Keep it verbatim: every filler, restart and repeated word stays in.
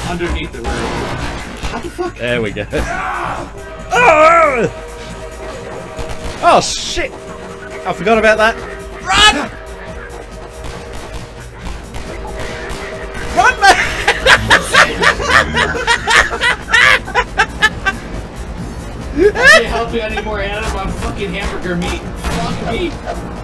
underneath the room. What the fuck? There we go. Oh! Oh shit! I forgot about that. Run! Run, man! I can't help you anymore, Adam. I'm fucking hamburger meat. Fuck me.